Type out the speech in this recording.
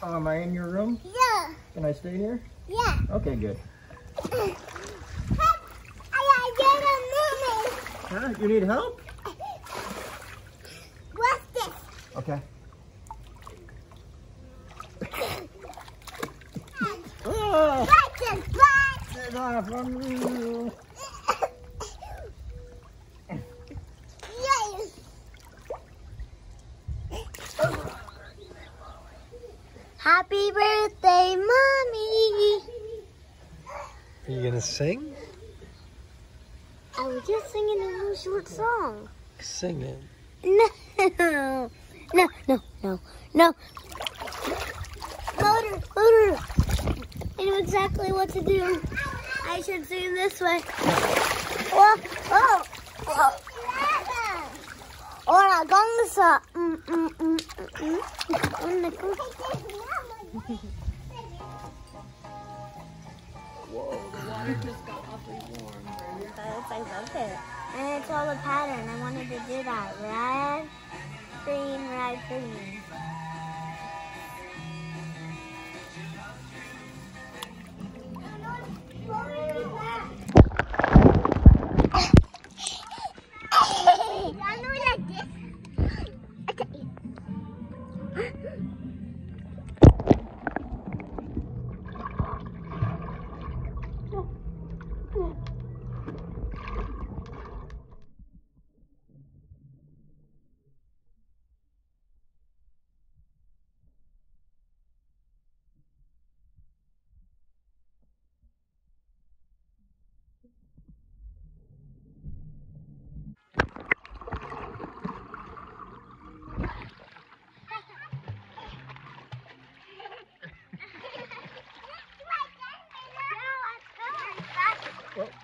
Oh, am I in your room? Yeah. Can I stay here? Yeah. Okay, good. I gotta get a movie. Huh? You need help? What's this? Okay. Oh, get off of me. Happy birthday, Mommy! Are you gonna sing? I was just singing a little short song. Sing it. No, no, no, no, no. Motor. I know exactly what to do. I should sing this way. Oh, oh, oh. Ora, gongsa. Whoa, the water just got awfully warm. I love it. And it's all a pattern. I wanted to do that. Red, green, red, green. Well,